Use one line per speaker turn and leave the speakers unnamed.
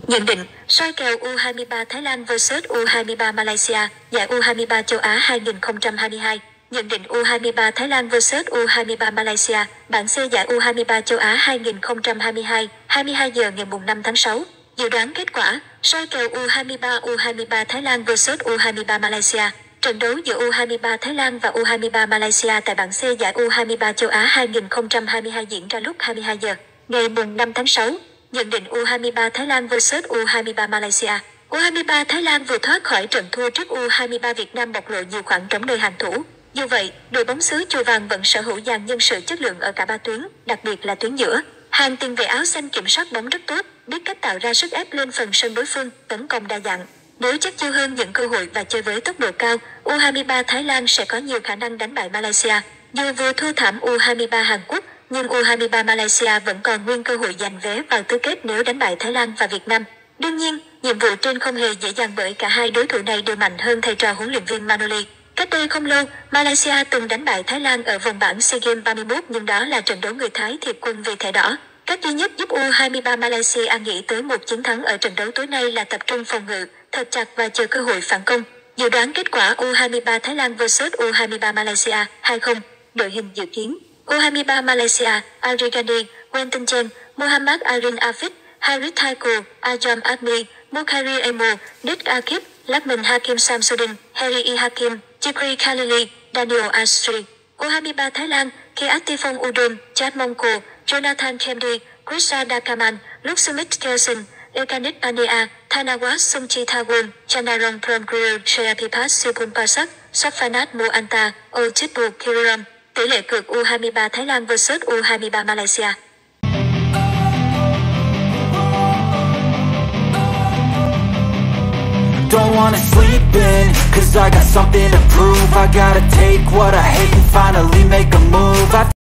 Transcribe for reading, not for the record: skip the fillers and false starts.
Nhận định, soi kèo U23 Thái Lan vs U23 Malaysia, giải U23 châu Á 2022. Nhận định U23 Thái Lan vs U23 Malaysia, bảng C giải U23 châu Á 2022, 22 giờ ngày 5 tháng 6. Dự đoán kết quả, soi kèo U23 Thái Lan vs U23 Malaysia. Trận đấu giữa U23 Thái Lan và U23 Malaysia tại bảng C giải U23 châu Á 2022 diễn ra lúc 22 giờ ngày 5 tháng 6. Nhận định U23 Thái Lan vs U23 Malaysia. U23 Thái Lan vừa thoát khỏi trận thua trước U23 Việt Nam bộc lộ nhiều khoảng trống nơi hàng thủ. Dù vậy, đội bóng xứ Chùa Vàng vẫn sở hữu dàn nhân sự chất lượng ở cả ba tuyến, đặc biệt là tuyến giữa. Hàng tiền vệ áo xanh kiểm soát bóng rất tốt, biết cách tạo ra sức ép lên phần sân đối phương, tấn công đa dạng. Nếu chắc chiêu hơn những cơ hội và chơi với tốc độ cao, U23 Thái Lan sẽ có nhiều khả năng đánh bại Malaysia. Dù vừa thua thảm U23 Hàn Quốc, nhưng U23 Malaysia vẫn còn nguyên cơ hội giành vé vào tứ kết nếu đánh bại Thái Lan và Việt Nam. Đương nhiên, nhiệm vụ trên không hề dễ dàng bởi cả hai đối thủ này đều mạnh hơn thầy trò huấn luyện viên Manoli. Cách đây không lâu, Malaysia từng đánh bại Thái Lan ở vòng bảng SEA Games 31 nhưng đó là trận đấu người Thái thiệt quân vì thẻ đỏ. Cách duy nhất giúp U23 Malaysia nghĩ tới một chiến thắng ở trận đấu tối nay là tập trung phòng ngự, thật chặt và chờ cơ hội phản công. Dự đoán kết quả U23 Thái Lan vs U23 Malaysia 2-0. Đội hình dự kiến: U23 Malaysia, Ari Gandhi, Quentin Chen, Mohammad Arin Afif, Harith Thakur, Ajam Admi, Mukhari Emo, Nick Akib, Lakman Hakim Samsudin, Harry E. Hakim, Chikri Khalili, Daniel Astri. U23 Thái Lan, Keatifong Udom, Chad Mongko, Jonathan Kemdi, Krista Dakaman, Luxumit Kelson, Ekanit Ania, Thanawat Sumchi Thawon, Chanarong Promgriel Cheapipat Sipunpasak, Safanat Muanta, Ochipu Kiriram. Tỷ lệ cược U23 Thái Lan vs U23 Malaysia.
Don't wanna sleep in, cause I got something to prove. I gotta take what I hate and finally make a move.